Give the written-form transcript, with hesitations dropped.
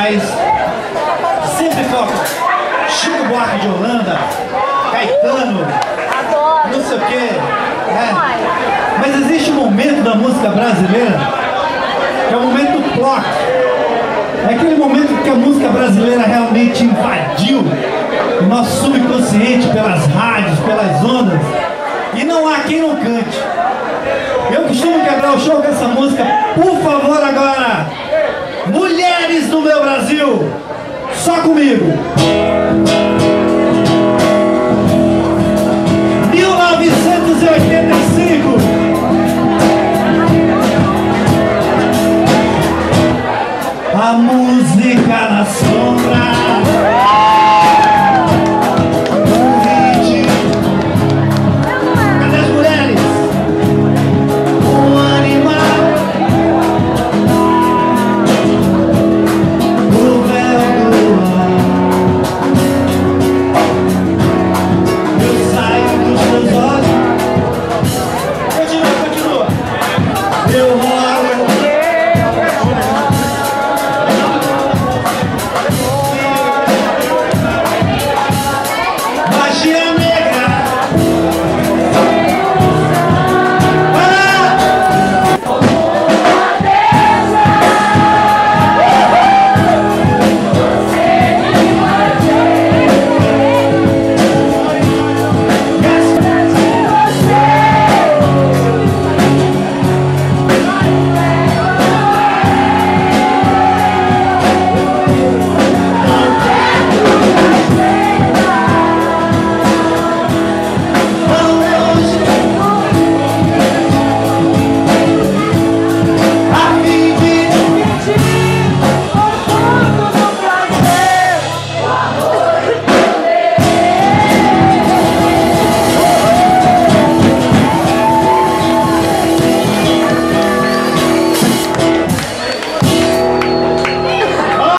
mais. Sempre toca Chico Buarque de Holanda, Caetano, não sei o quê, né? Mas existe um momento da música brasileira que é o momento do ploc. É aquele momento que a música brasileira realmente invadiu o nosso subconsciente pelas rádios, pelas ondas, e não há quem não cante. Eu costumo quebrar o show com essa música. Por favor, agora, mulheres do meu Brasil, só comigo.